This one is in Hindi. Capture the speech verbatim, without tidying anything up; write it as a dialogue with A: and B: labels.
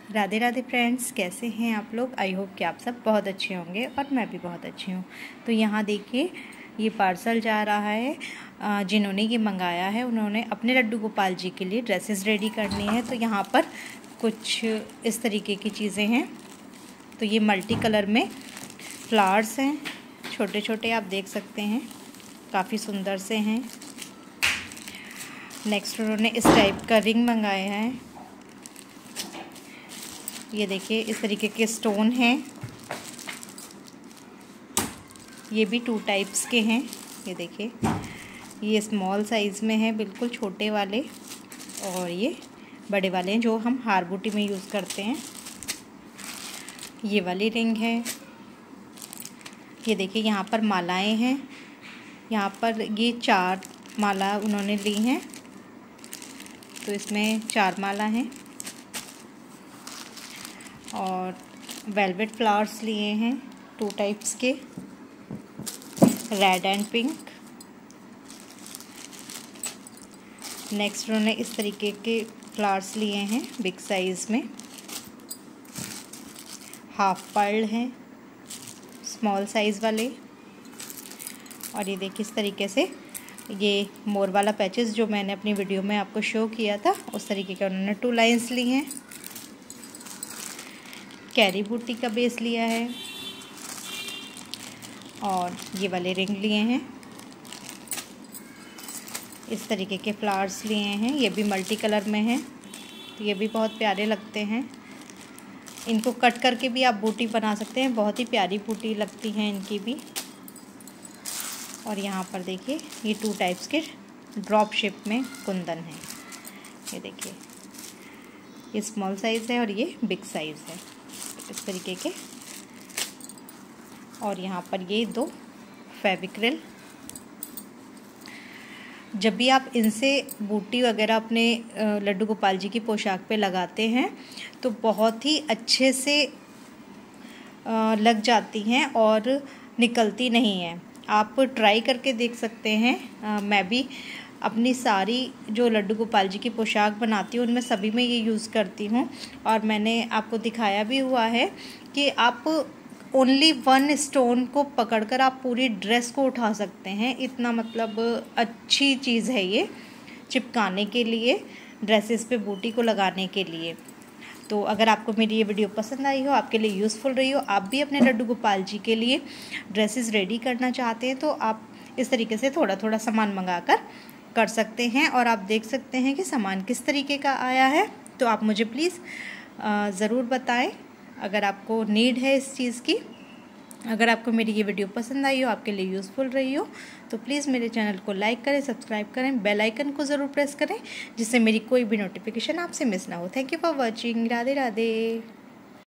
A: राधे राधे फ्रेंड्स, कैसे हैं आप लोग। आई होप कि आप सब बहुत अच्छे होंगे और मैं भी बहुत अच्छी हूँ। तो यहाँ देखिए, ये पार्सल जा रहा है। जिन्होंने ये मंगाया है उन्होंने अपने लड्डू गोपाल जी के लिए ड्रेसेस रेडी करनी है। तो यहाँ पर कुछ इस तरीके की चीज़ें हैं। तो ये मल्टी कलर में फ्लावर्स हैं, छोटे छोटे, आप देख सकते हैं, काफ़ी सुंदर से हैं। नेक्स्ट उन्होंने इस टाइप का रिंग मंगाया है। ये देखिए, इस तरीके के स्टोन हैं। ये भी टू टाइप्स के हैं। ये देखिए, ये स्मॉल साइज़ में है, बिल्कुल छोटे वाले, और ये बड़े वाले हैं जो हम हार बूटी में यूज़ करते हैं। ये वाली रिंग है। ये देखिए, यहाँ पर मालाएं हैं। यहाँ पर ये चार माला उन्होंने ली हैं। तो इसमें चार माला हैं और वेलवेट फ्लावर्स लिए हैं, टू टाइप्स के, रेड एंड पिंक। नेक्स्ट उन्होंने इस तरीके के फ्लावर्स लिए हैं बिग साइज़ में। हाफ पर्ल हैं, स्मॉल साइज़ वाले। और ये देखिए, इस तरीके से ये मोर वाला पैचेस जो मैंने अपनी वीडियो में आपको शो किया था, उस तरीके के उन्होंने टू लाइंस ली हैं। कैरी बूटी का बेस लिया है और ये वाले रिंग लिए हैं। इस तरीके के फ्लावर्स लिए हैं, ये भी मल्टी कलर में हैं। तो ये भी बहुत प्यारे लगते हैं। इनको कट करके भी आप बूटी बना सकते हैं, बहुत ही प्यारी बूटी लगती हैं इनकी भी। और यहाँ पर देखिए, ये टू टाइप्स के ड्रॉप शेप में कुंदन है। ये देखिए, ये स्मॉल साइज़ है और ये बिग साइज़ है, इस तरीके के। और यहाँ पर ये दो फेविक्रिल। जब भी आप इनसे बूटी वगैरह अपने लड्डू गोपाल जी की पोशाक पे लगाते हैं तो बहुत ही अच्छे से लग जाती हैं और निकलती नहीं हैं। आप ट्राई करके देख सकते हैं। मैं भी अपनी सारी जो लड्डू गोपाल जी की पोशाक बनाती हूँ उनमें सभी में ये यूज़ करती हूँ। और मैंने आपको दिखाया भी हुआ है कि आप ओनली वन स्टोन को पकड़कर आप पूरी ड्रेस को उठा सकते हैं। इतना मतलब अच्छी चीज़ है ये चिपकाने के लिए, ड्रेसेस पे बूटी को लगाने के लिए। तो अगर आपको मेरी ये वीडियो पसंद आई हो, आपके लिए यूज़फुल रही हो, आप भी अपने लड्डू गोपाल जी के लिए ड्रेसेस रेडी करना चाहते हैं, तो आप इस तरीके से थोड़ा थोड़ा सामान मंगाकर कर सकते हैं। और आप देख सकते हैं कि सामान किस तरीके का आया है। तो आप मुझे प्लीज़ ज़रूर बताएं अगर आपको नीड है इस चीज़ की। अगर आपको मेरी ये वीडियो पसंद आई हो, आपके लिए यूज़फुल रही हो, तो प्लीज़ मेरे चैनल को लाइक करें, सब्सक्राइब करें, बेल आइकन को ज़रूर प्रेस करें, जिससे मेरी कोई भी नोटिफिकेशन आपसे मिस ना हो। Thank you for watching. Radhe Radhe.